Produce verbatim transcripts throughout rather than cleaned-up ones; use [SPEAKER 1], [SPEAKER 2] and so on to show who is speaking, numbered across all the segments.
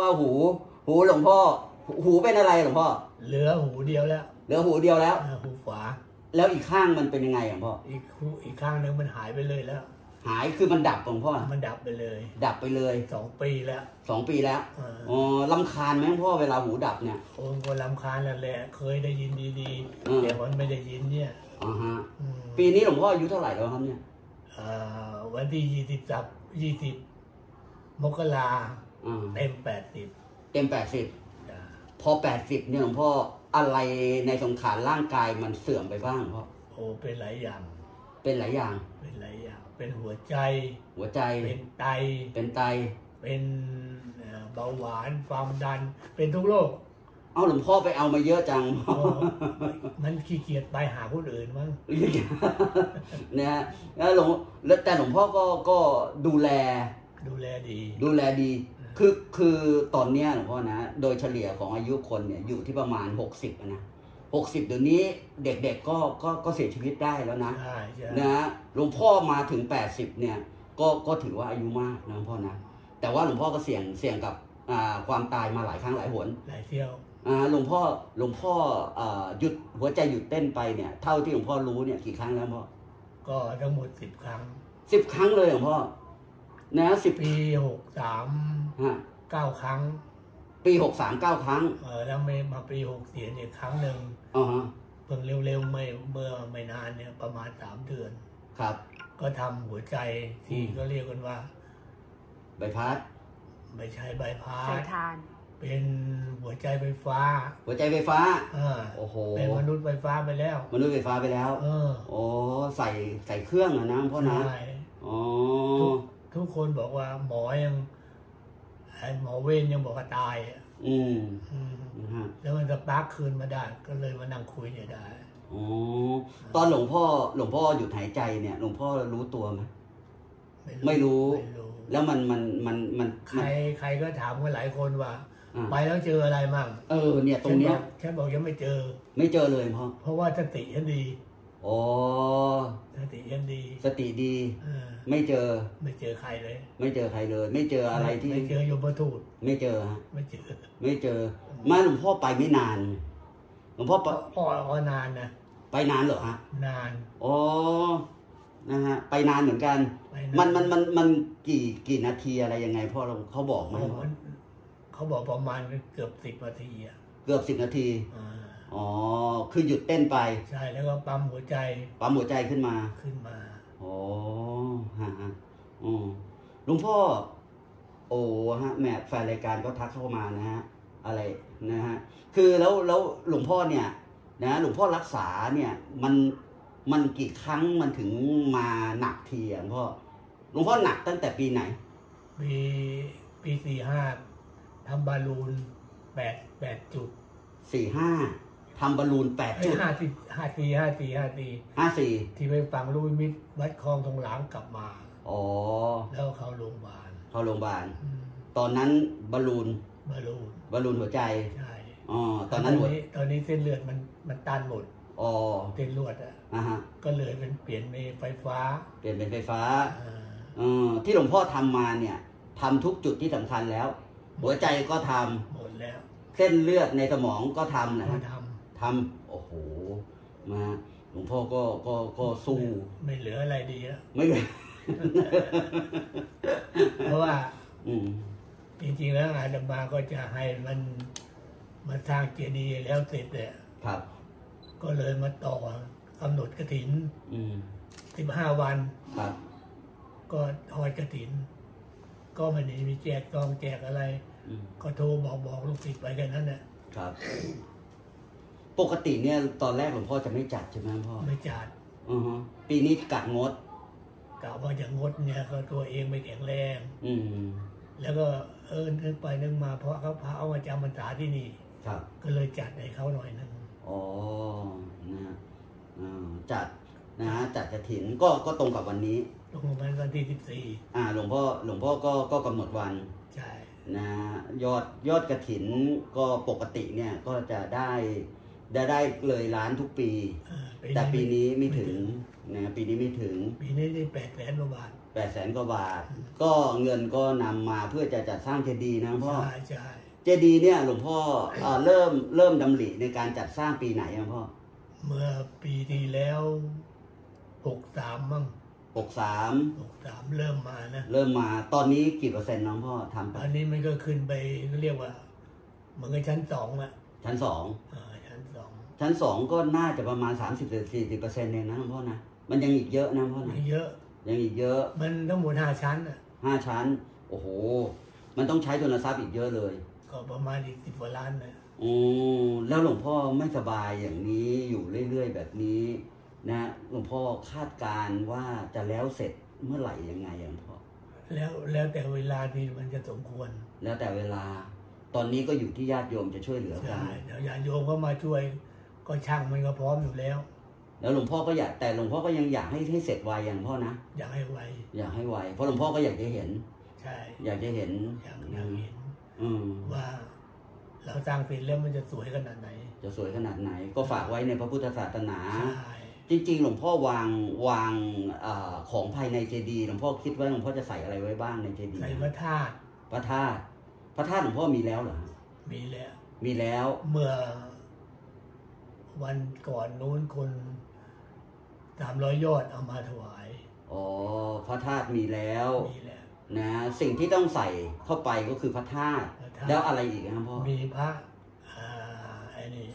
[SPEAKER 1] ว่าหูหูหลวงพ่อหูเป็นอะไรหลวงพ่อ
[SPEAKER 2] เหลือหูเดียวแล้ว
[SPEAKER 1] เหลือหูเดียวแล้ว
[SPEAKER 2] หูขวา
[SPEAKER 1] แล้วอีกข้างมันเป็นยังไงหลวงพ่อ
[SPEAKER 2] อีกหูอีกข้างนึงมันหายไปเลยแล้ว
[SPEAKER 1] หายคือมันดับหลวงพ่อ
[SPEAKER 2] มันดับไปเลย
[SPEAKER 1] ดับไปเลย
[SPEAKER 2] สองปีแล้ว
[SPEAKER 1] สองปีแล้วอ๋อรำคาญไหมหลวงพ่อเวลาหูดับเนี่ย
[SPEAKER 2] โอ้ก็รำคาญแล้วแหละเคยได้ยินดีๆแต่มันไม่ได้ยินเนี่ย
[SPEAKER 1] อ๋อฮะปีนี้หลวงพ่ออายุเท่าไหร่แล้วครับเนี่ย
[SPEAKER 2] วันที่ยี่สิบสับยี่สิบมกราเต็มแปดสิบ
[SPEAKER 1] เต็มแปดสิบพอแปดสิบเนี่ยหลวงพ่ออะไรในสังขารร่างกายมันเสื่อมไปบ้างพ่อ
[SPEAKER 2] โอ้เป็นหลายอย่าง
[SPEAKER 1] เป็นหลายอย่าง
[SPEAKER 2] เป็นหลายอย่างเป็นหัวใจ
[SPEAKER 1] หัวใจ
[SPEAKER 2] เป็นไต
[SPEAKER 1] เป็นไต
[SPEAKER 2] เป็นเบาหวานความดันเป็นทุกโรค
[SPEAKER 1] เอาหลวงพ่อไปเอามาเยอะจัง
[SPEAKER 2] มันขี้เกียจไปหาคนอื่นมั้ง
[SPEAKER 1] นะฮะแล้วหลวงแล้วแต่หลวงพ่อก็ก็ดูแล
[SPEAKER 2] ดูแลดี
[SPEAKER 1] ดูแลดีคือคือตอนเนี้ยหลวงพ่อนะโดยเฉลี่ยของอายุคนเนี่ยอยู่ที่ประมาณหกสิบนะหกสิบเดี๋ยวนี้เด็กๆก็ก็ก็เสียชีวิตได้แล้วนะนะหลวงพ่อมาถึงแปดสิบเนี่ยก็ก็ถือว่าอายุมากนะหลวงพ่อนะแต่ว่าหลวงพ่อก็เสี่ยงเสี่ยงกับความตายมาหลายครั้งหลายหน
[SPEAKER 2] หลายเที่ยว
[SPEAKER 1] หลวงพ่อหลวงพ่อหยุดหัวใจหยุดเต้นไปเนี่ยเท่าที่หลวงพ่อรู้เนี่ยกี่ครั้งแล้วพ่อ
[SPEAKER 2] ก็ทั้งหมดสิบครั้ง
[SPEAKER 1] สิบครั้งเลยหลวงพ่อนะสิบ
[SPEAKER 2] ปีหกสามเก้าครั้ง
[SPEAKER 1] ปีหกสามเก้าครั้ง
[SPEAKER 2] เออแล้วไม่มาปีหกสี่เนี่ยครั้งหนึ่ง
[SPEAKER 1] อ๋อ
[SPEAKER 2] เพิ่งเร็วๆไม่เมื่อไม่นานเนี่ยประมาณสามเดือน
[SPEAKER 1] ครับ
[SPEAKER 2] ก็ทำหัวใจที่ก็เรียกกันว่า
[SPEAKER 1] ใบพัด
[SPEAKER 2] ไม่ใช่ใบพัด
[SPEAKER 3] สายทาน
[SPEAKER 2] เป็นหัวใจไฟฟ้า
[SPEAKER 1] หัวใจไฟฟ้า
[SPEAKER 2] อ่าโอ้โหเป็นมนุษย์ไฟฟ้าไปแล้ว
[SPEAKER 1] มนุษย์ไฟฟ้าไปแล้ว
[SPEAKER 2] เออ
[SPEAKER 1] โอ้ใส่ใส่เครื่องอะนะพ่อนะอ๋อ
[SPEAKER 2] ทุกคนบอกว่าหมอยังหมอเวรยังบอกว่าตาย
[SPEAKER 1] อืม
[SPEAKER 2] แล้วมันจะปาร์คคืนมาได้ก็เลยมานั่งคุยเนี่ยได้
[SPEAKER 1] อ๋อตอนหลวงพ่อหลวงพ่อหยุดหายใจเนี่ยหลวงพ่อรู้ตัวไหมไม่รู้แล้วมันมันมันมัน
[SPEAKER 2] ใครใครก็ถามกันหลายคนว่าไปแล้วเจออะไรมั่ง
[SPEAKER 1] เออเนี่ยตรงเนี้ย
[SPEAKER 2] ฉันบอกยังไม่เจอ
[SPEAKER 1] ไม่เจอเลยพ่อ
[SPEAKER 2] เพราะว่าสติฉันดี
[SPEAKER 1] อ๋อ
[SPEAKER 2] สติฉันดี
[SPEAKER 1] สติดีไม่เจอ
[SPEAKER 2] ไม่เจอใครเลย
[SPEAKER 1] ไม่เจอใครเลยไม่เจออะไรที่
[SPEAKER 2] ไม่เจอโยมทูต
[SPEAKER 1] ไม่เจอฮะ
[SPEAKER 2] ไม่เจอ
[SPEAKER 1] ไม่เจอมาหลวงพ่อไปไม่นานหลวงพ่อ
[SPEAKER 2] พ่ออ๋อนานนะ
[SPEAKER 1] ไปนานเหรอฮะ
[SPEAKER 2] นาน
[SPEAKER 1] อ๋อนะฮะไปนานเหมือนกันมันมันมันมันกี่กี่นาทีอะไรยังไงพ่อเราเขาบอกไหม
[SPEAKER 2] เขาบอกประมาณเกือบสิบนาทีอ่ะ
[SPEAKER 1] เกือบสิบนาทีอ๋อคือหยุดเต้นไป
[SPEAKER 2] ใช่แล้วก็ปั๊มหัวใจ
[SPEAKER 1] ปั๊มหัวใจขึ้นมา
[SPEAKER 2] ขึ้นมา
[SPEAKER 1] อ๋อฮะอืมหลวงพ่อโอ้ฮะแม่แฟนรายการก็ทักเข้ามานะฮะอะไรนะฮะคือแล้วแล้วหลวงพ่อเนี่ยนะหลวงพ่อรักษาเนี่ยมันมันกี่ครั้งมันถึงมาหนักทีอ่ะหลวงพ่อหลวงพ่อหนักตั้งแต่ปีไหน
[SPEAKER 2] ปีปีสี่ห้าทำบอลลูนแปดแปดจุด
[SPEAKER 1] สี่ห้าทำบอลลูนแปดจุด
[SPEAKER 2] ห้าสี่ห้าสี่ห้าสี่ห้าสี่
[SPEAKER 1] ห้าสี่
[SPEAKER 2] ที่ไปฟังลูกมิตรวัดคลองทองหลางกลับมา
[SPEAKER 1] อ๋อ
[SPEAKER 2] แล้วเข้าโรงพยาบาล
[SPEAKER 1] เข้าโรงพยาบาลตอนนั้นบอลลูน
[SPEAKER 2] บอลลูน
[SPEAKER 1] บอลลูนหัวใจ
[SPEAKER 2] ใช่
[SPEAKER 1] อ๋อตอนนั้นหมด
[SPEAKER 2] ตอนนี้เส้นเลือดมันมันตันหมด
[SPEAKER 1] อ๋อ
[SPEAKER 2] เส้นเลือดอ่ะ
[SPEAKER 1] อ่าฮะ
[SPEAKER 2] ก็เลยเป็นเปลี่ยนเป็นไฟฟ้า
[SPEAKER 1] เปลี่ยนเป็นไฟฟ้าอ่าที่หลวงพ่อทำมาเนี่ยทำทุกจุดที่สำคัญแล้วหัวใจก็ทำ
[SPEAKER 2] หมดแล้ว
[SPEAKER 1] เส้นเลือดในสมองก็ทำนะ
[SPEAKER 2] ทำ
[SPEAKER 1] ทำโอ้โหมาหลวงพ่อก็ก็ก็สู้
[SPEAKER 2] ไม่เหลืออะไรดีแล้ว
[SPEAKER 1] ไม่เหลือ
[SPEAKER 2] เพราะว่าจริงๆแล้วอาตมาก็จะให้มันมาสร้างเจดีย์แล้วเสร็จเนี่ย
[SPEAKER 1] ครับ
[SPEAKER 2] ก็เลยมาต่อกำหนดกฐินสิบห้าวัน
[SPEAKER 1] ครับ
[SPEAKER 2] ก็ทอดกฐินก็ไม่ได้มีแจกซองแจกอะไรก็โทรบอกบอกลูกศิษย์ไปแค่นั้นแหละ
[SPEAKER 1] ครับปกติเนี่ยตอนแรกหลวงพ่อจะไม่จัดใช่ไหมพ่อ
[SPEAKER 2] ไม่จัด
[SPEAKER 1] อือฮะปีนี้กะงด
[SPEAKER 2] กะว่าจะงดเนี่ยก็ตัวเองไม่แข็งแรง
[SPEAKER 1] อืม
[SPEAKER 2] แล้วก็เออนึกไปนึกมาเพราะเขาพาเอามาจำพรรษาที่นี่
[SPEAKER 1] ครับ
[SPEAKER 2] ก็เลยจัดให้เขาหน่อยนึง
[SPEAKER 1] อ๋อนะอ่าจัดนะจัดกฐินก็ก็ตรงกับวันนี้
[SPEAKER 2] ตรงกับวันที่สิบสี่
[SPEAKER 1] อ่าหลวงพ่อหลวงพ่อก็ก็กำหนดวัน
[SPEAKER 2] ใช่
[SPEAKER 1] นะยอดยอดกฐินก็ปกติเนี่ยก็จะได้ได้ได้เลยล้านทุกปีแต่ปีนี้ไม่ถึงนะปีนี้ไม่ถึง
[SPEAKER 2] ปีนี้ได้แปดแสนกว่าบาท
[SPEAKER 1] แแปดแสนกว่าบาทก็เงินก็นำมาเพื่อจะจัดสร้างเจดีย์นะพ่อ
[SPEAKER 2] ใช่ใช่
[SPEAKER 1] เจดีย์เนี่ยหลวงพ่อเริ่มเริ่มดำริในการจัดสร้างปีไหนครับพ่อ
[SPEAKER 2] เมื่อปีที่แล้วหกสามมั้ง
[SPEAKER 1] หกสาม
[SPEAKER 2] หกสามเริ่มมานะ
[SPEAKER 1] เริ่มมาตอนนี้กี่เปอร์เซ็นต์น้องพ่อทำไป
[SPEAKER 2] อันนี้มันก็ขึ้นไปเรียกว่ามันก็ชั้นสองอะ
[SPEAKER 1] ชั้นสอง
[SPEAKER 2] อ่าชั้นสอง
[SPEAKER 1] ชั้นสองก็น่าจะประมาณสามสิบถึงสี่สิบเปอร์เซ็นต์เองนะน้องพ่อนะมันยังอีกเยอะนะพ่อนะ
[SPEAKER 2] เยอะ
[SPEAKER 1] ยังอีกเยอะ
[SPEAKER 2] มันทั้งหมดห้าชั้นอะ
[SPEAKER 1] ห้าชั้นโอ้โหมันต้องใช้ทุนทรัพย์อีกเยอะเลย
[SPEAKER 2] ก็ประมาณอีกสิบกว่าล้านนะ
[SPEAKER 1] โอ้แล้วหลวงพ่อไม่สบายอย่างนี้อยู่เรื่อยๆแบบนี้นะหลวงพ่อคาดการว่าจะแล้วเสร็จเมื่อไหร่ยังไงหลวงพ่อ
[SPEAKER 2] แล้วแล้วแต่เวลาที่มันจะสมควร
[SPEAKER 1] แล้วแต่เวลาตอนนี้ก็อยู่ที่ญาติโยมจะช่วยเหลือกัน
[SPEAKER 2] ใช่แล้วญาติโยมก็มาช่วยก็ช่างมันก็พร้อมอยู่แล้ว
[SPEAKER 1] แล้วหลวงพ่อก็อยากแต่หลวงพ่อก็ยังอยากให้ให้เสร็จไวอย่างพ่อนะ
[SPEAKER 2] อยากให้ไว
[SPEAKER 1] อยากให้ไวเพราะหลวงพ่อก็อยากจะเห็น
[SPEAKER 2] ใช่
[SPEAKER 1] อยากจะเห็น
[SPEAKER 2] อยากอยากเห็นว่าเราสร้างเสร็จแล้วมันจะสวยขนาดไหน
[SPEAKER 1] จะสวยขนาดไหนก็ฝากไว้ในพระพุทธศาสนาจริงๆหลวงพ่อวางวางอของภายในเจดีย์หลวงพ่อคิดว่าหลวงพ่อจะใส่อะไรไว้บ้างในเจดีย์
[SPEAKER 2] ใส่พระธาตุ
[SPEAKER 1] พระธาตุพระธาตุหลวงพ่อมีแล้วเหรอ
[SPEAKER 2] มีแล้ว
[SPEAKER 1] มีแล้ว
[SPEAKER 2] เมื่อวันก่อนนู้นคนสามร้อยยอดเอามาถวาย
[SPEAKER 1] อ๋อพระธาตุมีแล้ว
[SPEAKER 2] มีแล้ว
[SPEAKER 1] นะสิ่งที่ต้องใส่เข้าไปก็คือพระธาตุแล้วอะไรอีกครับพ่อ
[SPEAKER 2] มีพระอ่าไอ้นี่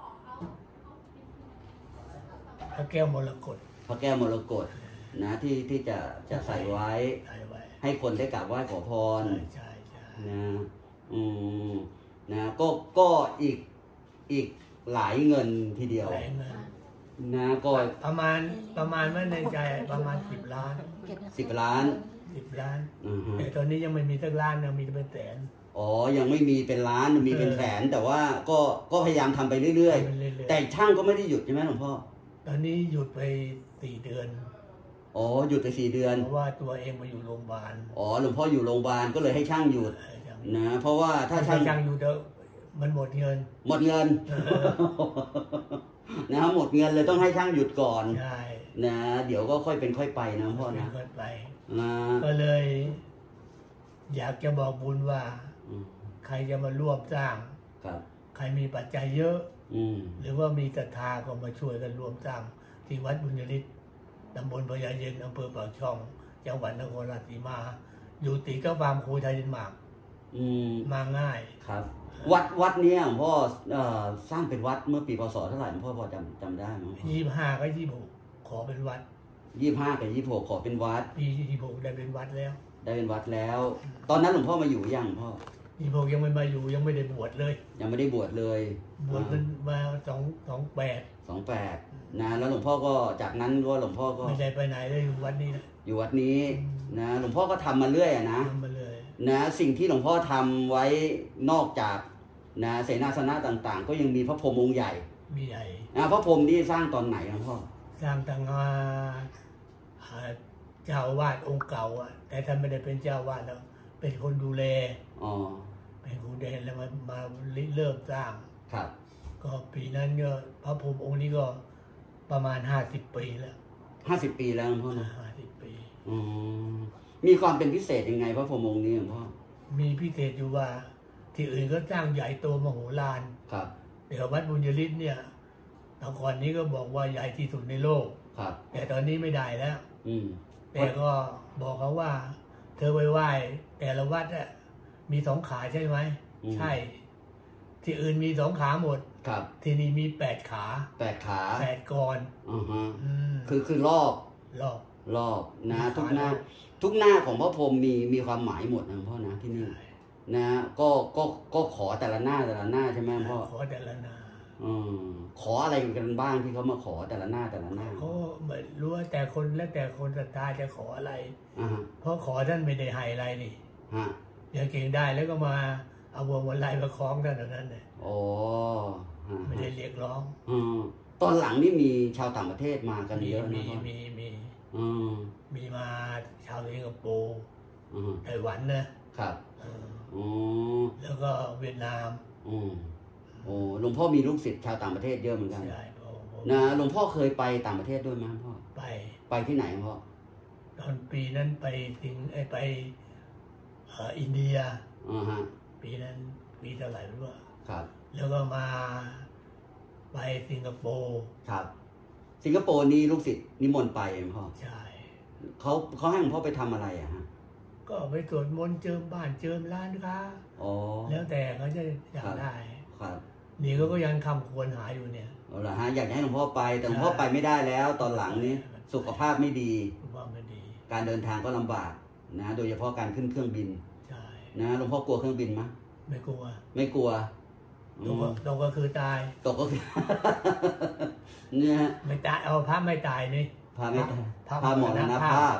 [SPEAKER 2] พระแก้วมรกต
[SPEAKER 1] พระแก้วมรกตนะที่ที่จะจะใส่ไว้ให้คนได้กราบไหว้ขอพร
[SPEAKER 2] ใช่ใช่
[SPEAKER 1] นะอืมนะก็ก็อีกอีกหลายเงินทีเดียวนะก็
[SPEAKER 2] ประมาณประมาณไม่ในใจประมาณสิบล้าน
[SPEAKER 1] สิบล้าน
[SPEAKER 2] สิบล้านแต่ตอนนี้ยังไม่มีสักล้านยังมีเป็นแสน
[SPEAKER 1] อ๋อยังไม่มีเป็นล้านมีเป็นแสนแต่ว่าก็ก็พยายามทำไปเรื่อยๆแต่ช่างก็ไม่ได้หยุดใช่ไหมหลวงพ่อ
[SPEAKER 2] ตอนนี้หยุดไปสี่เดือน
[SPEAKER 1] อ๋อหยุดไปสี่เดือน
[SPEAKER 2] เพราะว่าตัวเองมาอยู่โรงพยาบาล
[SPEAKER 1] อ๋อหลวงพ่ออยู่โรงพยาบาลก็เลยให้ช่างหยุดนะเพราะว่าถ้าช่าง
[SPEAKER 2] ช่างอยู่เดี๋ยวมันหมดเงิน
[SPEAKER 1] หมดเงินนะหมดเงินเลยต้องให้ช่างหยุดก่อน
[SPEAKER 2] ใช่
[SPEAKER 1] นะเดี๋ยวก็ค่อยเป็นค่อยไปนะพ่อนะ
[SPEAKER 2] ค่อยไป
[SPEAKER 1] นะ
[SPEAKER 2] ก็เลย อยากจะบอกบุญว่าใครจะมาร่วมสร้างใครมีปัจจัยเยอะหรือว่ามีศรัทธาก็มาช่วยกันร่วมสร้างที่วัดบุญยฤทธิ์ตำบลพญาเย็นอำเภอปากช่องจังหวัดนครราชสีมาอยู่ติดกับฟาร์มโคไทยเดนมาร์กมาง่าย
[SPEAKER 1] ครับวัดวัดนี้หลวงพ่อสร้างเป็นวัดเมื่อปีพศเท่าไหร่หลวงพ่อพอจำจำได้ไหม
[SPEAKER 2] ยี่สิบห้าก็ยี่สิบหกขอเป็นวัด
[SPEAKER 1] ยี่สิบห้ากับยี่สิบหกขอเป็นวัด
[SPEAKER 2] ปียี่สิบหกได้เป็นวัดแล้ว
[SPEAKER 1] ได้เป็นวัดแล้ว ตอนนั้นหลวงพ่อมาอยู่ยังพ่อ
[SPEAKER 2] ยี่สิบหกยังไม่มาอยู่ยังไม่ได้บวชเลย
[SPEAKER 1] ยังไม่ได้บวชเลย
[SPEAKER 2] บวชเป็นมาสองสองแปด
[SPEAKER 1] สองแปดนะแล้วหลวงพ่อก็จากนั้นก็หลวงพ่อก็
[SPEAKER 2] ไม่ได้ไปไหนเลยอยู่วัดนี้นะ
[SPEAKER 1] อยู่วัดนี้นะหลวงพ่อก็ทำมาเรื่อยนะ
[SPEAKER 2] ทำมาเลย
[SPEAKER 1] นะสิ่งที่หลวงพ่อทำไว้นอกจากนะเสนาสนะต่างๆก็ยังมีพระพรหมองค์ใหญ่
[SPEAKER 2] มีใหญ่
[SPEAKER 1] นะพระพรหมนี่สร้างตอนไหนหลวงพ่อ
[SPEAKER 2] สร้างตั้งเจ้าวาดองค์เก่าอ่ะแต่ท่านไม่ได้เป็นเจ้าวาดแล้วเป็นคนดูแล
[SPEAKER 1] อ๋อ
[SPEAKER 2] เป็นคนดูแลแล้วมามาเริ่มสร้าง
[SPEAKER 1] ครับ
[SPEAKER 2] ก็ปีนั้นก็พระพรหมองค์นี้ก็ประมาณห้าสิบปีแล้ว
[SPEAKER 1] ห้าสิบปีแล้วหลวงพ่อนะ
[SPEAKER 2] ห้าสิบปี
[SPEAKER 1] อืมมีความเป็นพิเศษยังไงพระพรหมองค์นี้หลวงพ่อ
[SPEAKER 2] มีพิเศษอยู่ว่าที่อื่นก็สร้างใหญ่โตมโหฬาร
[SPEAKER 1] ครับ
[SPEAKER 2] แต่วัดบุญยฤทธิ์เนี่ยตอนก่อนนี้ก็บอกว่าใหญ่ที่สุดในโลก
[SPEAKER 1] ครับ
[SPEAKER 2] แต่ตอนนี้ไม่ได้แล้ว
[SPEAKER 1] อืม
[SPEAKER 2] แต่ก็บอกเขาว่าเธอไปไหว้แต่ละวัดอะมีสองขาใช่ไหมใช่ที่อื่นมีสองขาหมด
[SPEAKER 1] ครับ
[SPEAKER 2] ที่นี่มีแปดขา
[SPEAKER 1] แปดขา
[SPEAKER 2] แปดกร
[SPEAKER 1] อือฮะคือคือรอบ
[SPEAKER 2] รอบ
[SPEAKER 1] รอบนะทุกหน้าทุกหน้าของพระพรหมมีมีความหมายหมดนะพ่อนะที่นี่นะก็ก็ก็ขอแต่ละหน้าแต่ละหน้าใช่ไหมพ่อ
[SPEAKER 2] ขอแต่ละหน้า
[SPEAKER 1] อืมขออะไรกันบ้างที่เขามาขอแต่ละหน้าแต่ละหน้า
[SPEAKER 2] เขาไม่รู้ว่าแต่คนแล้วแต่คนศรัทธาจะขออะไร
[SPEAKER 1] อ่า
[SPEAKER 2] เพราะขอท่านไม่ได้ให้อะไรนี่
[SPEAKER 1] ฮะ
[SPEAKER 2] อย่างเก่งได้แล้วก็มาเอาวงวันไล่มาคล้องท่านเท่านั้นเลย
[SPEAKER 1] โอ้
[SPEAKER 2] ไม่ได้เรียกร้อง
[SPEAKER 1] อืมตอนหลังนี่มีชาวต่างประเทศมากันเยอะ
[SPEAKER 2] มีมีมี
[SPEAKER 1] อืม
[SPEAKER 2] มีมาชาวสิงคโปร์ไต้หวันนะครับ
[SPEAKER 1] อ๋อ
[SPEAKER 2] แล้วก็เวียดนาม
[SPEAKER 1] อืมโอ้หลวงพ่อมีลูกศิษย์ชาวต่างประเทศเยอะเหมือนกัน
[SPEAKER 2] ใช่
[SPEAKER 1] นะหลวงพ่อเคยไปต่างประเทศด้วยไหมพ่อ
[SPEAKER 2] ไป
[SPEAKER 1] ไปที่ไหนพ่อ
[SPEAKER 2] ไตอนปีนั้นไปสิงไอไปเอ่ออินเดีย
[SPEAKER 1] อ่าฮะ
[SPEAKER 2] ปีนั้นปีเท่าไหร่ไม่รู้อะ
[SPEAKER 1] ครับ
[SPEAKER 2] แล้วก็มาไปสิงคโปร์
[SPEAKER 1] ครับ สิงคโปร์นี่ลูกศิษย์นิมนต์ไปหลวงพ่อ
[SPEAKER 2] ใช่
[SPEAKER 1] เขาเขาให้หลวงพ่อไปทำอะไรอะฮะ
[SPEAKER 2] ก็ไปสวดมนต์เจิมบ้านเจิมร้านค้า
[SPEAKER 1] อ๋อ
[SPEAKER 2] แล้วแต่เขาจะอยากได้
[SPEAKER 1] ครับ
[SPEAKER 2] นี่เขาก็ยังคำควรหาอยู่เนี่ย
[SPEAKER 1] เอาละฮะอยากให้หลวงพ่อไปแต่หลวงพ่อไปไม่ได้แล้ว ตอนหลังนี้สุขภาพไม่ดี
[SPEAKER 2] ว่าไม่ดี
[SPEAKER 1] การเดินทางก็ลำบากนะโดยเฉพาะการขึ้นเครื่องบิน
[SPEAKER 2] ใช่
[SPEAKER 1] นะหลวงพ่อกลัวเครื่องบินไหม
[SPEAKER 2] ไม่กลัว
[SPEAKER 1] ไม่กลัว
[SPEAKER 2] ตกก็ตกก็คือตาย
[SPEAKER 1] ตกก็คือ เนี่ยฮะ
[SPEAKER 2] ไม่ตายเอาพระไม่ตายนี่
[SPEAKER 1] พาไม่
[SPEAKER 2] พระ
[SPEAKER 1] พาหมอนะภาพ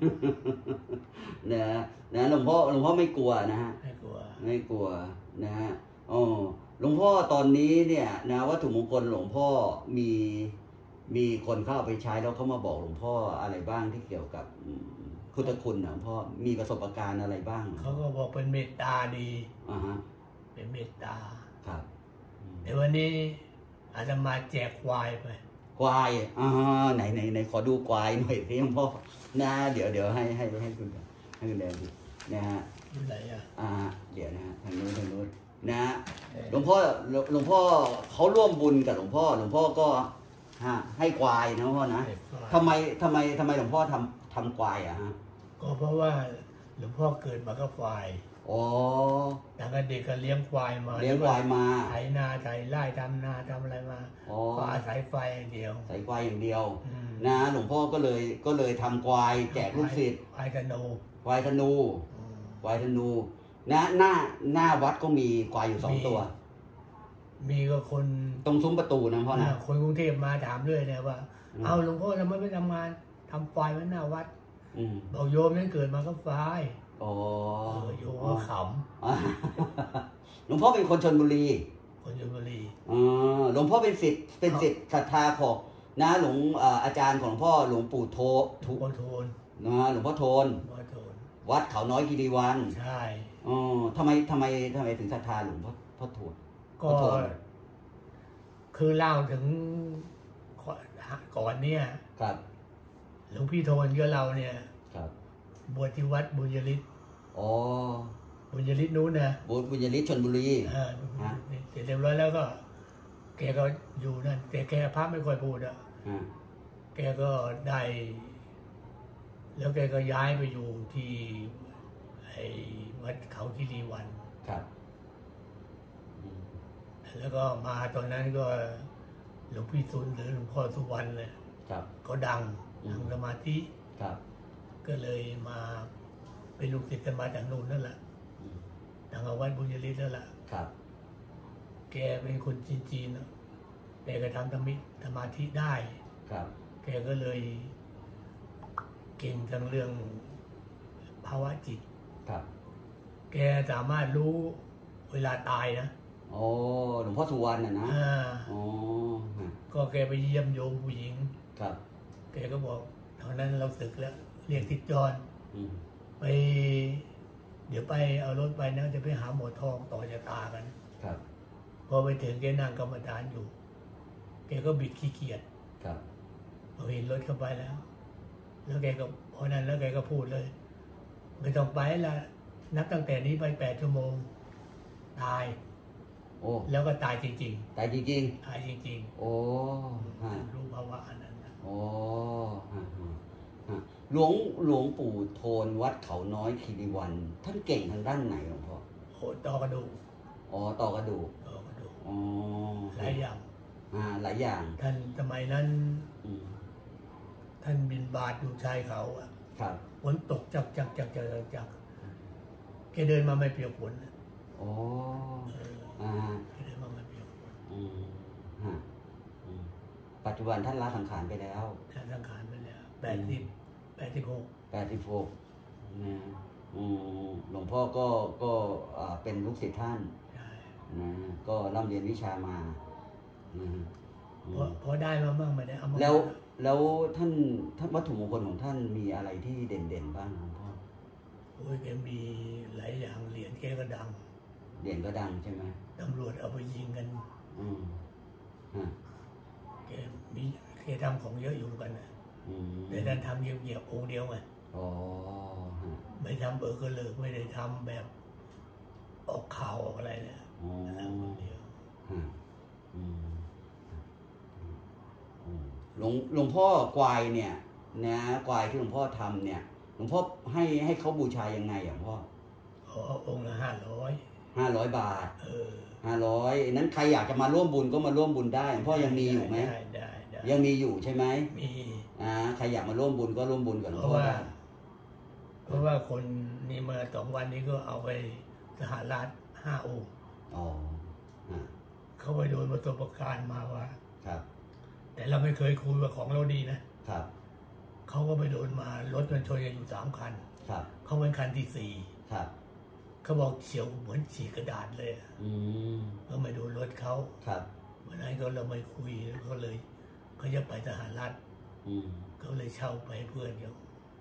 [SPEAKER 1] นะนะหลวงพ่อหลวงพ่อไม่กลัวนะฮะ
[SPEAKER 2] ไม่กลัว
[SPEAKER 1] ไม่กลัวนะฮะอ๋อหลวงพ่อตอนนี้เนี่ยนะวัตถุมงคลหลวงพ่อมีมีคนเข้าเอาไปใช้แล้วเขามาบอกหลวงพ่ออะไรบ้างที่เกี่ยวกับอืมพุทธคุณนะหลวงพ่อมีประสบการณ์อะไรบ้าง
[SPEAKER 2] เขาก็บอกเป็นเมตตาดี
[SPEAKER 1] อ่าฮะ
[SPEAKER 2] เป็นเมตตา
[SPEAKER 1] ครับอืม
[SPEAKER 2] เดี๋ยววันนี้อาจจะมาแจกควายไป
[SPEAKER 1] ควายอ่าไหนไหนไหนขอดูควายหน่อยสิหลวงพ่อนะเดี๋ยวเดี๋ยวให้ให้ให้คุณให้คุณแดงดูนะฮะ
[SPEAKER 2] อยู่ไหนอ่ะ
[SPEAKER 1] อ่าเดี๋ยวนะฮะทางนู้นทางนู้นนะฮะหลวงพ่อหลวงหลวงพ่อเขาร่วมบุญกับหลวงพ่อหลวงพ่อก็ฮะให้ควายนะหลวงพ่อนะ
[SPEAKER 2] แจกควาย
[SPEAKER 1] ทำไมทำไมทำไมหลวงพ่อทำทำควายอะฮะ
[SPEAKER 2] ก็เพราะว่าหลวงพ่อเกิดมาก็ควาย
[SPEAKER 1] อ๋อ
[SPEAKER 2] แต่ก็เด็กก็เลี้ยงควายมา
[SPEAKER 1] เลี้ยงควายมา
[SPEAKER 2] ไถนาไถไร่ทำนาทำอะไรมา
[SPEAKER 1] อ๋อ
[SPEAKER 2] ก็อาศัยไฟอย่างเดียว
[SPEAKER 1] ใส่ควายอย่างเดียว
[SPEAKER 2] อืม
[SPEAKER 1] นะหลวงพ่อก็เลยก็เลยทำควายแจกลูกศิษย์
[SPEAKER 2] ควายกระโน
[SPEAKER 1] ควายธนู
[SPEAKER 2] อืม
[SPEAKER 1] ควายธนูนะหน้าหน้าวัดก็มีควายอยู่สอง
[SPEAKER 2] มี
[SPEAKER 1] ตัว
[SPEAKER 2] มีก็คน
[SPEAKER 1] ตรงซุ้มประตูนะพ่อนะ
[SPEAKER 2] คนกรุงเทพมาถามเรื่อยเนี่ยว่า
[SPEAKER 1] อืม
[SPEAKER 2] เอาหลวงพ่อทำไมไม่ทำงานทำควายไว้หน้าวัด
[SPEAKER 1] อืม
[SPEAKER 2] บอกโยมนั่นเกิดมาก็ควาย
[SPEAKER 1] อ๋อ
[SPEAKER 2] เออโยมก็ข
[SPEAKER 1] อ่าหลวงพ่อเป็นคนชนบุรี
[SPEAKER 2] ำคนชลบุรี
[SPEAKER 1] อ่าหลวงพ่อเป็นศิษย์เป็นศิษย์ศรัทธาของนะหลวงเอ่ออาจารย์ของหลวงพ่อหลวงปู่โท
[SPEAKER 2] ทุ
[SPEAKER 1] ทุ
[SPEAKER 2] กคนโทน
[SPEAKER 1] นะหลวงพ่อโทน
[SPEAKER 2] พ่อโทน
[SPEAKER 1] วัดเขาน้อยคีรีวัน
[SPEAKER 2] ใช่
[SPEAKER 1] อ๋อทำไมทำไมทำไมถึงศรัทธาหลวงพ่อพ่อโทน
[SPEAKER 2] ก็
[SPEAKER 1] พ่อโทน
[SPEAKER 2] คือเล่าถึงก่อนเนี่ย
[SPEAKER 1] ครับ
[SPEAKER 2] หลวงพี่โทนก็เราเนี่ย
[SPEAKER 1] ครับ
[SPEAKER 2] บวชที่วัดบุญยฤทธิ์
[SPEAKER 1] อ๋อ
[SPEAKER 2] บุญยฤทธิ์นู้นนะ
[SPEAKER 1] บุญบุญยฤทธิ์ชนบุรี
[SPEAKER 2] อ่า
[SPEAKER 1] ฮะ
[SPEAKER 2] เสร็จเรียบร้อยแล้วก็ แกก็อยู่นั่นแต่แกพระไม่ค่อยพูดอ่ะ
[SPEAKER 1] อ่า
[SPEAKER 2] แกก็ได้ แล้วแกก็ย้ายไปอยู่ที่ไอ้วัดเขาคีรีวัน
[SPEAKER 1] ครับอืม
[SPEAKER 2] แล้วก็มาตอนนั้นก็หลวงพี่สุนหรือหลวงพ่อสุวรรณเลย
[SPEAKER 1] ครับ
[SPEAKER 2] เขาดัง
[SPEAKER 1] อืม
[SPEAKER 2] ทางสมาธิ
[SPEAKER 1] ครับ
[SPEAKER 2] ก็เลยมาเป็นลูกศิษย์กันมาจากนู่นนั่นแหละ
[SPEAKER 1] อืม
[SPEAKER 2] ทางวัดบุญยฤทธิ์นั่นแหละ
[SPEAKER 1] ครับ
[SPEAKER 2] แกเป็นคนจีนๆเนอะแต่ก็ทำธรรมิสมาธิได้
[SPEAKER 1] ครับ
[SPEAKER 2] แกก็เลยเก่งทั้งเรื่องภาวะจิต
[SPEAKER 1] ครับ
[SPEAKER 2] แกสามารถรู้เวลาตายนะ
[SPEAKER 1] อ๋อหลวงพ่อสุวรรณน่ะนะ
[SPEAKER 2] อ่า
[SPEAKER 1] อ๋อฮะ
[SPEAKER 2] ก็แกไปเยี่ยมโยมผู้หญิง
[SPEAKER 1] ครับ
[SPEAKER 2] แกก็บอกตอนนั้นเราศึกแล้ว เรียกทิศจร
[SPEAKER 1] อืม
[SPEAKER 2] ไป เดี๋ยวไปเอารถไปนะจะไปหาหมอทองต่อจะตากัน
[SPEAKER 1] ครับ
[SPEAKER 2] พอไปถึงแกนั่งกรรมฐานอยู่ แกก็บิดขี้เกียจ
[SPEAKER 1] ครับ
[SPEAKER 2] พอเห็นรถเข้าไปแล้ว แล้วแกก็พอนั้นแล้วแกก็พูดเลย ไม่ต้องไปละนับตั้งแต่นี้ไปแปดชั่วโมง ตาย
[SPEAKER 1] โอ้
[SPEAKER 2] แล้วก็ตายจริง
[SPEAKER 1] ตายจริง
[SPEAKER 2] ๆ ตายจริง
[SPEAKER 1] ๆ โอ้ฮะ
[SPEAKER 2] ๆรู้ภาวะอันนั้นนะ
[SPEAKER 1] โอ้ฮะฮะฮะหลวงหลวงปู่โทนวัดเขาน้อยคีรีวัน ท่านเก่งทางด้านไหนหลวงพ่อ
[SPEAKER 2] โหต่อกระดูก
[SPEAKER 1] อ๋อต่อกระดูก
[SPEAKER 2] ต่อกระดูก
[SPEAKER 1] อ๋อ
[SPEAKER 2] หลายอย่าง
[SPEAKER 1] อ่าหลายอย่าง
[SPEAKER 2] ท่านสมัยนั้น
[SPEAKER 1] อืม
[SPEAKER 2] ท่านบินบาตอยู่ชายเขาอะ
[SPEAKER 1] ครับ
[SPEAKER 2] ฝนตกจักจักจักจักจักจักแกเดินมาไม่เปียกฝนอะ
[SPEAKER 1] อ๋อ
[SPEAKER 2] เออ
[SPEAKER 1] อ่า
[SPEAKER 2] แกเดินมาไม่เปียกฝน
[SPEAKER 1] อืมฮะอืมปัจจุบันท่านละสังขารไปแล้ว
[SPEAKER 2] ท่านสังขารไปแล้วแปดสิบแปดสิบหก
[SPEAKER 1] แปดสิบหกนะอืมหลวงพ่อก็ก็อ่าเป็นลูกศิษย์ท่าน
[SPEAKER 2] ใช่
[SPEAKER 1] นะก็ร่ำเรียนวิชามานะฮะอื
[SPEAKER 2] พอ
[SPEAKER 1] ม
[SPEAKER 2] พอได้มาบ้างไม่ได้เอามา
[SPEAKER 1] แล้วแล้วท่านท่านวัตถุมงคลของท่านมีอะไรที่เด่นๆบ้างหลวงพ่อ
[SPEAKER 2] โอ้ยแกมีหลายอย่างเหรียญแกก็ดัง
[SPEAKER 1] เด่นก็ดังใช่ไหม
[SPEAKER 2] ตำรวจเอาไปยิงกัน
[SPEAKER 1] อืมฮะ
[SPEAKER 2] แกมีแกทำของเยอะอยู่เหมือนกันนะ
[SPEAKER 1] อืม
[SPEAKER 2] แต่ท่านทำเงียบๆองค์เดียวไง
[SPEAKER 1] อ๋อ
[SPEAKER 2] ไม่ทำเบอร์ก็เลิกไม่ได้ทำแบบออกข่าวออกอะไรเนี่ย
[SPEAKER 1] อ๋อ
[SPEAKER 2] คนเดียว
[SPEAKER 1] หลวงหลวงพ่อกวายเนี่ยนะกวายที่หลวงพ่อทำเนี่ยหลวงพ่อให้ให้เขาบูชายังไงหลวงพ่อ
[SPEAKER 2] อ๋อองค์ละห้าร้อย
[SPEAKER 1] ห้าร้อยบาท
[SPEAKER 2] เออ
[SPEAKER 1] ห้าร้อยนั้นใครอยากจะมาร่วมบุญก็มาร่วมบุญได้หลวงพ่อยังมีอยู่ไหม
[SPEAKER 2] ได้ได้
[SPEAKER 1] ยังมีอยู่ใช่ไหม
[SPEAKER 2] มี
[SPEAKER 1] อ่าใครอยากมาร่วมบุญก็ร่วมบุญกับหลวงพ่อได้
[SPEAKER 2] เพราะว่าคนนี่มาสองวันนี้ก็เอาไปสหรัฐห้าองค์
[SPEAKER 1] อ๋อ
[SPEAKER 2] เขาไปโดนประสบการณ์มาว่า
[SPEAKER 1] ครับ
[SPEAKER 2] แต่เราไม่เคยคุยว่าของเราดีนะครับเขาก็ไปโดนมารถมันชนกันอยู่สามคัน
[SPEAKER 1] ครับ
[SPEAKER 2] เขาเป็นคันที่สี่
[SPEAKER 1] ครับ
[SPEAKER 2] เขาบอกเฉียวเหมือนฉีกกระดาษเลย
[SPEAKER 1] อืม
[SPEAKER 2] ก็ไม่โดนรถเขา
[SPEAKER 1] ครับ
[SPEAKER 2] วันนั้นก็เราไม่คุยเขาเลยเขาจะไปสหรัฐเขาเลยเช่าไปเพื่อนเขา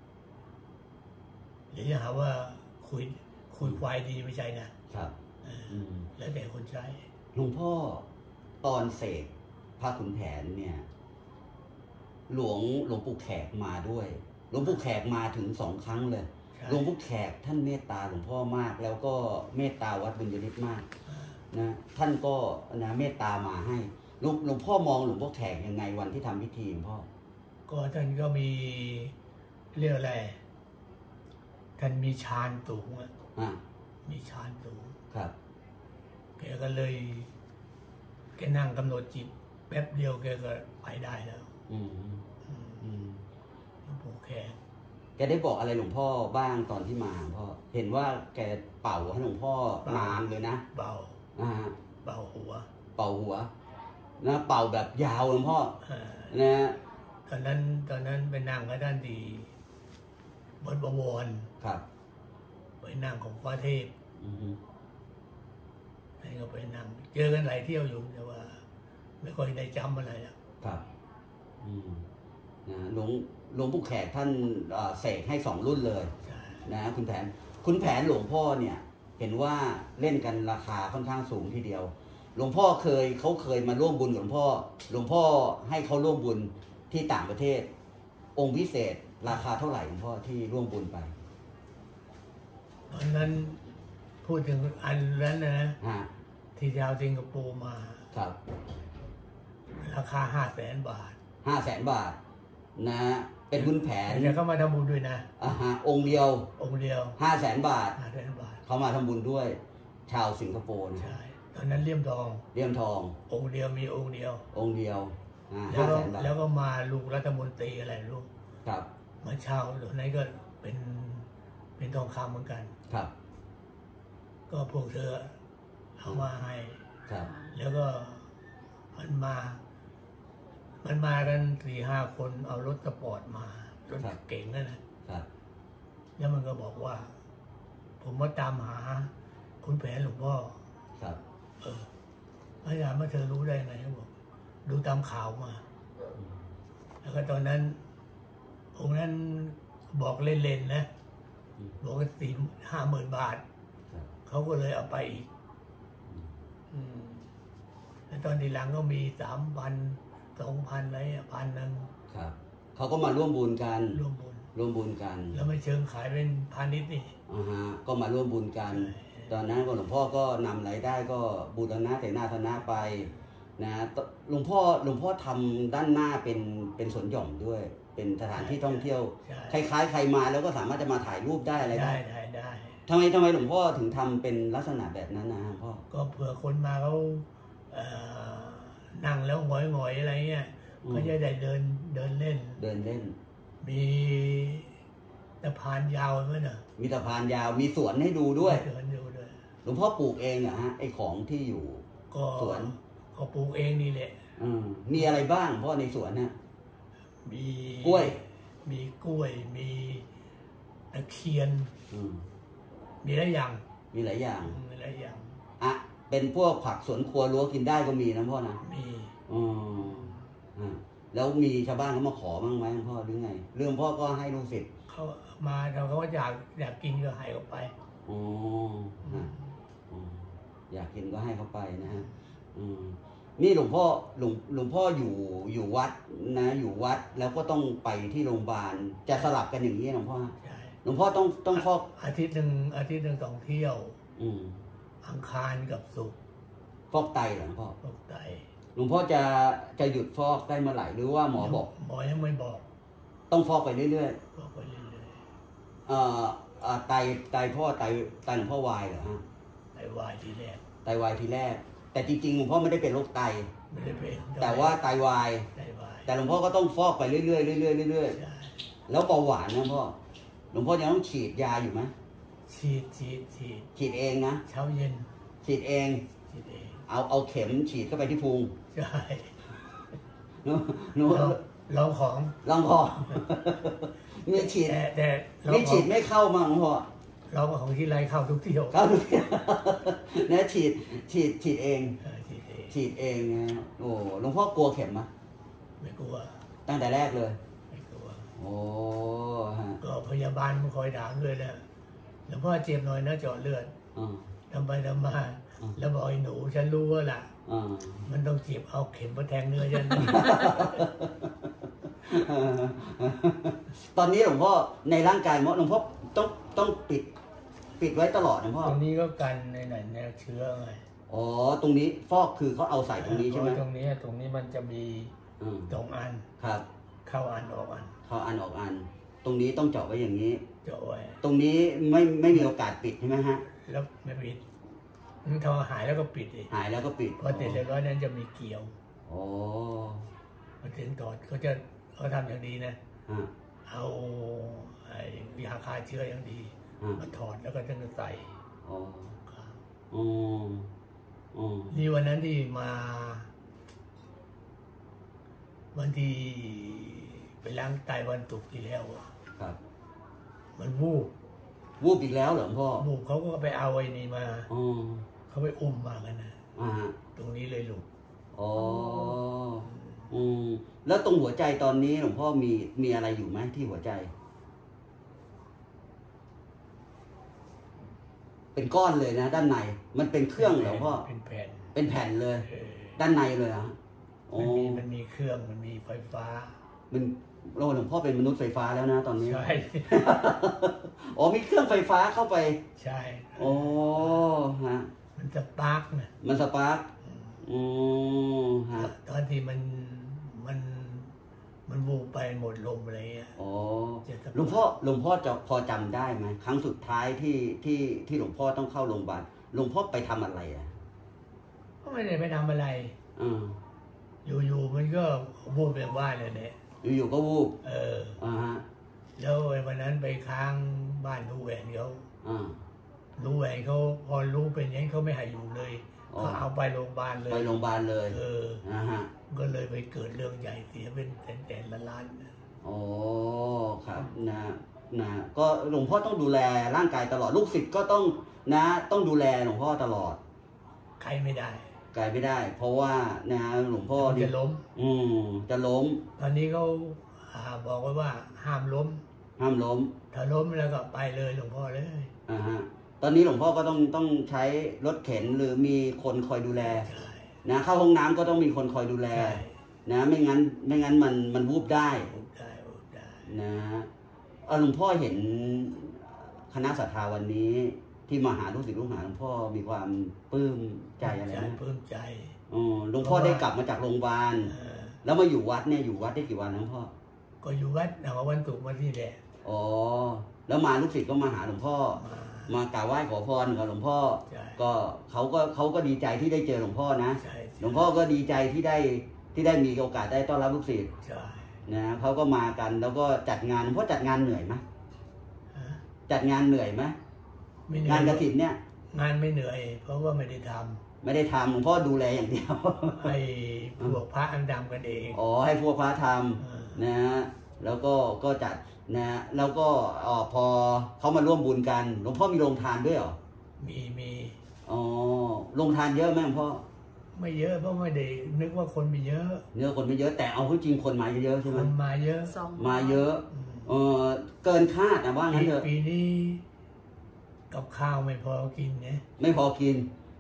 [SPEAKER 2] เดี๋ยวจะหาว่าคุยคุยควายดีไม่ใช่นะครับแล้วแต่คนใช้
[SPEAKER 1] หลวงพ่อตอนเสกพระขุนแผนเนี่ยหลวงหลวงปู่แขกมาด้วยหลวงปู่แขกมาถึงสองครั้งเลยหลวงปู่แขกท่านเมตตาหลวงพ่อมากแล้วก็เมตตาวัดบุญยฤทธิ์มากนะท่านก็นะเมตตามาให้หลวงหลวงพ่อมองหลวงพ่อแขกยังไงวันที่ทำพิธีหลวงพ่อ
[SPEAKER 2] ก็ท่านก็มีเรียกอะไรท่านมีฌานสูงอ่ะมีฌานสูง
[SPEAKER 1] ครับ
[SPEAKER 2] แกก็เลยแกนั่งกำหนดจิตแป๊บเดียวแกก็ไปได้แล้ว
[SPEAKER 1] อืมอืม
[SPEAKER 2] หลวงปู่แขก
[SPEAKER 1] แกได้บอกอะไรหลวงพ่อบ้างตอนที่มาหลวงพ่อเห็นว่าแกเป่าให้หลวงพ่อนานเลยนะ
[SPEAKER 2] เป่า
[SPEAKER 1] อ่า
[SPEAKER 2] เป่าหัว
[SPEAKER 1] เป่าหัวนะเป่าแบบยาวหลวงพ่อนะ
[SPEAKER 2] ตอนนั้นตอนนั้นไปนั่งกับท่านดีบนบวร
[SPEAKER 1] ครับ
[SPEAKER 2] ไปนั่งของพระเทพท่านก็ไปนั่งเจอกันหลายเที่ยวอยู่แต่ว่าไม่ค่อยได้จำอะไรอ่ะ
[SPEAKER 1] ครับอืมนะหลวงหลวงปู่แขกท่านเสกให้สองรุ่นเลยนะคุณแผนคุณแผนหลวงพ่อเนี่ยเห็นว่าเล่นกันราคาค่อนข้างสูงทีเดียวหลวงพ่อเคยเขาเคยมาร่วมบุญกับหลวงพ่อหลวงพ่อให้เขาร่วมบุญที่ต่างประเทศองค์พิเศษราคาเท่าไหร่หลวงพ่อที่ร่วมบุญไป
[SPEAKER 2] ตอนนั้นพูดถึงอันนั้นนะที่ชาวสิงคโปร์มา
[SPEAKER 1] ครับ
[SPEAKER 2] ราคาห้าแสนบาท
[SPEAKER 1] ห้าแสนบาทนะเป็นคุณแผน
[SPEAKER 2] แต่เขามาทำบุญด้วยนะ
[SPEAKER 1] อ่าฮะองค์เดียว
[SPEAKER 2] องค์เดียว
[SPEAKER 1] ห้าแสนบาท
[SPEAKER 2] ห้าแสนบาท
[SPEAKER 1] เขามาทำบุญด้วยชาวสิงคโปร์นะ
[SPEAKER 2] ใช่ตอนนั้นเลี่ยมทอง
[SPEAKER 1] เลี่ยมทอง
[SPEAKER 2] องค์เดียวมีองค์เดียว
[SPEAKER 1] องค์เดียว
[SPEAKER 2] ห้าแสนบาทแล้วก็มาลูกรัฐมนตรีอะไรลูก
[SPEAKER 1] ครับ
[SPEAKER 2] มาเช่าตรงนั้นก็เป็นเป็นทองคำเหมือนกัน
[SPEAKER 1] ครับ
[SPEAKER 2] ก็พวกเธอเอามาให้
[SPEAKER 1] ครับ
[SPEAKER 2] แล้วก็มันมามันมากันสี่ห้าคนเอารถสปอร์ตมารถเก่งนั่นนะครับแล้วมันก็บอกว่าผมมาตามหาคุณแผนหลวงพ่อ
[SPEAKER 1] ครับ
[SPEAKER 2] เอออาจารย์มาเธอรู้ได้ไงเขาบอกดูตามข่าวมาแล้วก็ตอนนั้นองค์นั้นบอกเล่นๆนะบอกว่าสี่ห้าหมื่นบาทเขาก็เลยเอาไปอีกแล้วตอนทีหลังก็มีสามพันสองพันอะไรพันหนึ่ง
[SPEAKER 1] ครับเขาก็มาร่วมบุญกัน
[SPEAKER 2] ร่วมบุญ
[SPEAKER 1] ร่วมบุญกัน
[SPEAKER 2] แล้วไม่เชิงขายเป็นพาณิชย์นี่
[SPEAKER 1] อ่าฮะก็มาร่วมบุญกันตอนนั้นหลวงพ่อก็นำรายได้ก็บูรณะแต่นาธนะไปนะหลวงพ่อหลวงพ่อทำด้านหน้าเป็นเป็นสวนหย่อมด้วยเป็นสถานที่ท่องเที่ยวคล้ายๆใครมาแล้วก็สามารถจะมาถ่ายรูปได้อะไร
[SPEAKER 2] ได้ได้ได้
[SPEAKER 1] ทำไมทำไมหลวงพ่อถึงทำเป็นลักษณะแบบนั้นนะพ่อ
[SPEAKER 2] ก็เผื่อคนมาเขานั่งแล้วหงอยๆอะไรเงี้ยก็จะได้เดินเดินเล่น
[SPEAKER 1] เดินเล่น
[SPEAKER 2] มีตะพานยาวไหมเนอะ
[SPEAKER 1] มีตะพานยาวมีสวนให้ดูด้วย
[SPEAKER 2] สวนดูด้วย
[SPEAKER 1] หลวงพ่อปลูกเองอะฮะไอของที่อยู่สวน
[SPEAKER 2] ก็ปลูกเองนี่แหละ
[SPEAKER 1] อืมมีอะไรบ้างพ่อในสวนเนี่ย
[SPEAKER 2] มี
[SPEAKER 1] กล้วย
[SPEAKER 2] มีกล้วยมีตะเคียน
[SPEAKER 1] อืม
[SPEAKER 2] มีหลายอย่าง
[SPEAKER 1] มีหลายอย่าง
[SPEAKER 2] มีหลายอย่าง
[SPEAKER 1] อ่ะเป็นพวกผักสวนครัวรั้วกินได้ก็มีนะพ่อนะ
[SPEAKER 2] มี
[SPEAKER 1] อ๋ออ่าแล้วมีชาวบ้านเขามาขอบ้างไหมพ่อหรือไงเรื่องพ่อก็ให้ลูกศิษย์
[SPEAKER 2] เขามาเราเขาอยากอยากกินก็ให้เขาไป
[SPEAKER 1] อ๋อฮะอยากกินก็ให้เขาไปนะฮะอืมนี่หลวงพ่อหลวงหลวงพ่ออยู่อยู่วัดนะอยู่วัดแล้วก็ต้องไปที่โรงพยาบาลจะสลับกันอย่างนี้หลวงพ่อหลวงพ่อต้องต้องฟอก
[SPEAKER 2] อาทิตย์หนึ่งอาทิตย์หนึ่งต้องเที่ยว
[SPEAKER 1] อืม
[SPEAKER 2] อังคารกับศุกร์
[SPEAKER 1] ฟอกไตหลวงพ่อ
[SPEAKER 2] ฟอกไต
[SPEAKER 1] หลวงพ่อจะจะหยุดฟอกได้เมื่อไหร่หรือว่าหมอบอก
[SPEAKER 2] หมอยังไม่บอก
[SPEAKER 1] ต้องฟอกไปเรื่อย
[SPEAKER 2] ๆฟอกไปเรื่อย
[SPEAKER 1] ๆเอ่อไตไตพ่อไตไตหลวงพ่อวายเหรอฮะ
[SPEAKER 2] ไตวายทีแรก
[SPEAKER 1] ไตวายทีแรกแต่จริงๆหลวงพ่อไม่ได้เป็นโรคไต
[SPEAKER 2] ไม่ได้เป็น
[SPEAKER 1] แต่ว่าไตวายแต่หลวงพ่อก็ต้องฟอกไปเรื่อยๆเรื่อยๆเรื่อยๆแล้วเบาหวานนะพ่อหลวงพ่อยังต้องฉีดยาอยู่ไหม
[SPEAKER 2] ฉีดฉีดฉีด
[SPEAKER 1] ฉีดเองนะ
[SPEAKER 2] เช้าเย็น
[SPEAKER 1] ฉีดเอง
[SPEAKER 2] ฉีดเอง
[SPEAKER 1] เอาเอาเข็มฉีดเข้าไปที่พุง
[SPEAKER 2] ใช่
[SPEAKER 1] หนูหนู
[SPEAKER 2] ลองของ
[SPEAKER 1] ลองของมีฉีด
[SPEAKER 2] แต่
[SPEAKER 1] มีฉีดไม่เข้ามั้งหลวงพ่อ
[SPEAKER 2] เราของที่ไรเข้าทุกที่
[SPEAKER 1] เข้าทุกที่เนี่ยฉีดฉีดฉีดเองฉีดเองนะโอ้หลวงพ่อกลัวเข็มไหม
[SPEAKER 2] ไม่กลัว
[SPEAKER 1] ตั้งแต่แรกเลย
[SPEAKER 2] ไม่กลัว
[SPEAKER 1] โอ้ฮะ
[SPEAKER 2] ก็พยาบาลมาคอยถามเลยแหละหลวงพ่อเจ็บหน่อยนะเจาะเลือดทำไปทำมาแล้วบอกไอ้หนูฉันรู้ว่าล่ะมันต้องเจ็บเอาเข็มมาแทงเนื้อฉัน
[SPEAKER 1] ตอนนี้หลวงพ่อในร่างกายหมอหลวงพ่อต้องต้องปิดปิดไว้ตลอดหลวงพ่อ
[SPEAKER 2] ตรงนี้ก็กันในไหนแนวเชื้อไง
[SPEAKER 1] อ๋อตรงนี้ฟอกคือเขาเอาใส่ตรงนี้ใช่ไหม
[SPEAKER 2] ตรงนี้ตรงนี้มันจะมีสองอัน
[SPEAKER 1] ครับ
[SPEAKER 2] เข้าอันออกอัน
[SPEAKER 1] เข้าอันออกอันตรงนี้ต้องเจาะไว้อย่างนี้
[SPEAKER 2] เจาะไว้
[SPEAKER 1] ตรงนี้ไม่ไม่มีโอกาสปิดใช่ไหมฮะ
[SPEAKER 2] แล้วไม่ปิดมันทอหายแล้วก็ปิดเอง
[SPEAKER 1] หายแล้วก็ปิด
[SPEAKER 2] พอเสร็จเรียบร้อยนั้นจะมีเกลียว
[SPEAKER 1] อ๋อ
[SPEAKER 2] มาถึงตอดเขาจะเขาทำอย่างดีนะเอาไอ้ยาฆ่าเชื้ออย่างดีมาถอดแล้วก็จะใส่
[SPEAKER 1] อ๋ออ๋อ
[SPEAKER 2] นี่วันนั้นที่มาวันที่ไปล้างไตวันศุกร์ที่แล้ว
[SPEAKER 1] ครับ
[SPEAKER 2] มันวูบ
[SPEAKER 1] วูบอีกแล้วเหรอพ่อ
[SPEAKER 2] วูบเขาก็ไปเอาไอ้นี่มาเขาไปอุ้มมากันนะตรงนี้เลยหลุด
[SPEAKER 1] อ๋ออืมแล้วตรงหัวใจตอนนี้หลวงพ่อมีมีอะไรอยู่ไหมที่หัวใจเป็นก้อนเลยนะด้านในมันเป็นเครื่องเหรอพ่อ
[SPEAKER 2] เป็นแผ่น
[SPEAKER 1] เป็นแผ่นเลยด้านในเลยอ่ะ
[SPEAKER 2] มันมีมันมีเครื่องมันมีไฟฟ้า
[SPEAKER 1] มันเราหลวงพ่อเป็นมนุษย์ไฟฟ้าแล้วนะตอนนี้
[SPEAKER 2] ใช่
[SPEAKER 1] อ๋อมีเครื่องไฟฟ้าเข้าไป
[SPEAKER 2] ใช่
[SPEAKER 1] โอ้ฮะ
[SPEAKER 2] มันสปาร์กนะ
[SPEAKER 1] มันสปาร์กอืมฮะ
[SPEAKER 2] ตอนที่มันมันมันวูบไปหมดลมอะไรเงี้ย
[SPEAKER 1] อ๋อหลวงพ่อหลวงพ่อจะพอจำได้ไหมครั้งสุดท้ายที่ที่ที่หลวงพ่อต้องเข้าโรงพยาบาลหลวงพ่อไปทำอะไรอ่ะ
[SPEAKER 2] ก็ไม่ได้ไปทำอะไร
[SPEAKER 1] อืม
[SPEAKER 2] อยู่ๆมันก็วูบแบบว่าเลยเนี่ย
[SPEAKER 1] อยู่ๆก็วูบ
[SPEAKER 2] เออ
[SPEAKER 1] อ่าฮะ
[SPEAKER 2] แล้ววันนั้นไปค้างบ้านรู้แหวนเขา
[SPEAKER 1] อ่า
[SPEAKER 2] รู้แหวนเขาพอรู้เป็นอย่างนี้เขาไม่ให้อยู่เลยเขาเอาไปโรงพยาบาลเลย
[SPEAKER 1] ไปโรงพยาบาลเลย
[SPEAKER 2] เออ
[SPEAKER 1] อ่าฮะ
[SPEAKER 2] ก็เลยไปเกิดเรื่องใหญ่เสียเป็นแสนๆล้าน
[SPEAKER 1] ๆอ๋อครับนะนะก็หลวงพ่อต้องดูแลร่างกายตลอดลูกศิษย์ก็ต้องนะต้องดูแลหลวงพ่อตลอด
[SPEAKER 2] ใครไม่ได้
[SPEAKER 1] ใครไม่ได้เพราะว่านะหลวงพ่อ
[SPEAKER 2] จะล้ม
[SPEAKER 1] อืมจะล้ม
[SPEAKER 2] ตอนนี้เขาบอกไว้ว่าห้ามล้ม
[SPEAKER 1] ห้ามล้ม
[SPEAKER 2] ถ้าล้มแล้วก็ไปเลยหลวงพ่อเลย
[SPEAKER 1] อ่าฮะตอนนี้หลวงพ่อก็ต้องต้องใช้รถเข็นหรือมีคนคอยดูแลนะเข้าห้องน้ำก็ต้องมีคนคอยดูแลนะไม่งั้นไม่งั้นมันมันวูบได้นะหลวงพ่อเห็นคณะศรัทธาวันนี้ที่มาหาลูกศิษย์ลูกหาหลวงพ่อมีความปลื้มใจอะไรนะ
[SPEAKER 2] ปลื้มใจ
[SPEAKER 1] อ๋อหลวงพ่อได้กลับมาจากโรงพยาบาลแล้วมาอยู่วัดเนี่ยอยู่วัดได้กี่วันหลวงพ่อ
[SPEAKER 2] ก็อยู่วัดหลังวันศุกร์วันที่แหละ
[SPEAKER 1] อ๋อแล้วมาลูกศิษย์ก็มาหาหลวงพ่อมากราบไหว้ขอพรกับหลวงพ่อก็เขาก็เขาก็ดีใจที่ได้เจอหลวงพ่อนะหลวงพ่อก็ดีใจที่ได้ที่ได้มีโอกาสได้ต้อนรับลูกศิษย์นะเขาก็มากันแล้วก็จัดงานหลวงพ่อจัดงานเหนื่อยไหมจัดงานเหนื่อยไหมงานกฐินเนี่ย
[SPEAKER 2] งานไม่เหนื่อยเพราะว่าไม่ได้ทำ
[SPEAKER 1] ไม่ได้ทำหลวงพ่อดูแลอย่างเดียว
[SPEAKER 2] ให้พวกพระอันดำกันเอง
[SPEAKER 1] อ๋อให้พวกพระทำนะแล้วก็ก็จัดนะแล้วก็อ๋อพอเขามาร่วมบุญกันหลวงพ่อมีโรงทานด้วยเหรอ
[SPEAKER 2] มีมี
[SPEAKER 1] อ๋อโรงทานเยอะไหมหลวงพ่อ
[SPEAKER 2] ไม่เยอะเพราะไม่ได้นึกว่าคนมีเยอะ
[SPEAKER 1] เยอะคนไม่เยอะแต่เอาจริงคนมาเยอะใช่ไหม
[SPEAKER 2] คนมาเยอะ
[SPEAKER 1] มาเยอะเออเกินคาดนะว่างั้นเถอะ
[SPEAKER 2] ปีนี้กับข้าวไม่พอกินเนี่ย
[SPEAKER 1] ไม่พอกิน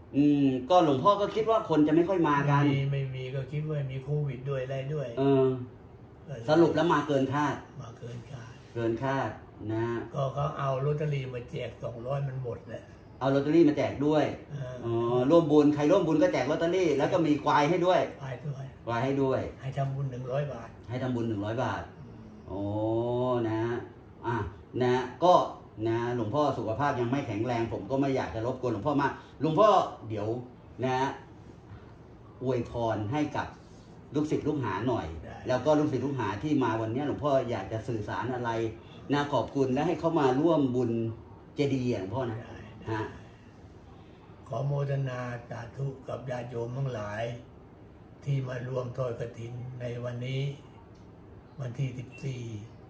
[SPEAKER 1] อืมก็หลวงพ่อก็คิดว่าคนจะไม่ค่อยมากัน
[SPEAKER 2] ไม่มีไม่มีก็คิดว่ามีโควิดด้วยอะไรด้วย
[SPEAKER 1] เออสรุปแล้วมาเกินคาด
[SPEAKER 2] มาเกินคาด
[SPEAKER 1] เกินคาดนะ
[SPEAKER 2] ก็เขาเอาลอตเตอรี่มาแจกสองร้อยมันหมดแหละ
[SPEAKER 1] เอาลอตเตอรี่มาแจกด้วยอ๋อร่วมบุญใครร่วมบุญก็แจกลอตเตอรี่แล้วก็มีควายให้ด้วย
[SPEAKER 2] ควายด้วย
[SPEAKER 1] ควายให้ด้วย
[SPEAKER 2] ให้ทำบุญหนึ่งร้อยบาท
[SPEAKER 1] ให้ทำบุญหนึ่งร้อยบาทโอ้นะอ่ะนะก็นะหลวงพ่อสุขภาพยังไม่แข็งแรงผมก็ไม่อยากจะรบกวนหลวงพ่อมากหลวงพ่อเดี๋ยวนะอวยพรให้กับลูกศิษย์ลูกหาหน่อยแล้วก็ลูกศิษย์ลูกหาที่มาวันนี้หลวงพ่ออยากจะสื่อสารอะไรนะขอบคุณและให้เขามาร่วมบุญเจดีย์หลวงพ่อนะฮะ
[SPEAKER 2] ขอโมทนาสาธุกับญาติโยมทั้งหลายที่มารวมทอดกฐินในวันนี้วันที่สิบสี่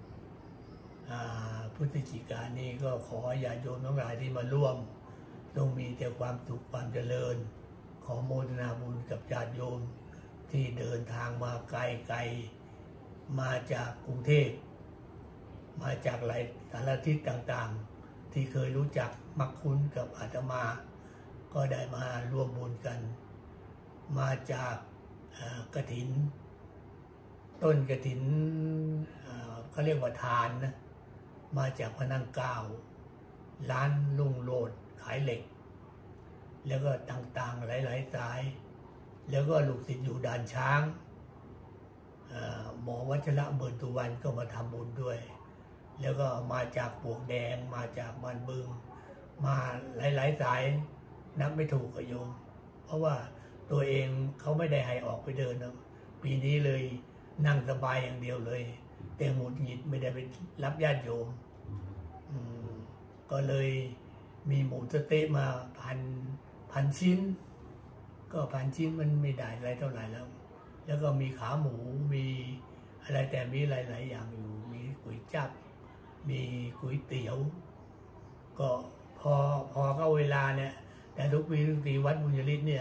[SPEAKER 2] พฤศจิกายนนี้ก็ขอญาติโยมทั้งหลายที่มาร่วมจงมีแต่ความสุขความเจริญขอโมทนาบุญกับญาติโยมที่เดินทางมาไกลไกลมาจากกรุงเทพมาจากหลายสารทิศต่างๆที่เคยรู้จักมักคุ้นกับอาตมาก็ได้มาร่วมบุญกันมาจากกฐินต้นกฐินเขาเรียกว่าทานนะมาจากพนังเก้าร้านลุงโลดขายเหล็กแล้วก็ต่างๆหลายๆสายแล้วก็ลูกศิษย์อยู่ด่านช้างหมอวัชระเบิร์ตุวันก็มาทำบุญด้วยแล้วก็มาจากปวกแดงมาจากบ้านบึงมาหลายๆสายนับไม่ถูกกับโยมเพราะว่าตัวเองเขาไม่ได้ให้ออกไปเดินนะปีนี้เลยนั่งสบายอย่างเดียวเลยแต่หงุดหงิดไม่ได้ไปรับญาติโยมก็เลยมีหมูสะเต๊ะมาพันพันชิ้นก็พันชิ้นมันไม่ได้อะไรเท่าไหร่แล้วแล้วก็มีขาหมูมีอะไรแต่มีหลายๆอย่างอยู่มีก๋วยจั๊บมีก๋วยเตี๋ยวก็พอพอเข้าเวลาเนี่ยแต่ทุกปีทุกปีวัดบุญยฤทธิ์เนี่ย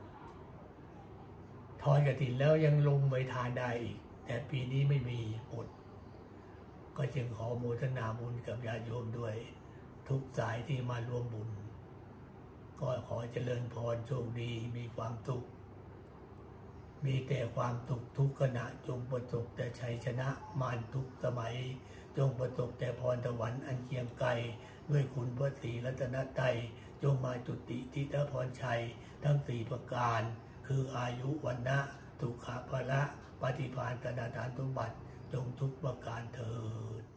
[SPEAKER 2] ทอดกฐินแล้วยังลงไปทานได้อีกแต่ปีนี้ไม่มีหมดก็จึงขอโมทนาบุญกับญาติโยมด้วยทุกสายที่มาร่วมบุญก็ขอเจริญพรโชคดีมีความสุขมีแต่ความสุขทุกขณะจงประสบแต่ชัยชนะมารทุกสมัยจงประสบแต่พรสวรรค์อันเคียงไกลด้วยคุณพระศรีรัตนตรัยจงมาจุติทิฏฐพรชัยทั้งสี่ประการคืออายุวันนะสุขภาละปฏิภาณธนาทานสมบัติจงทุกประการเถิด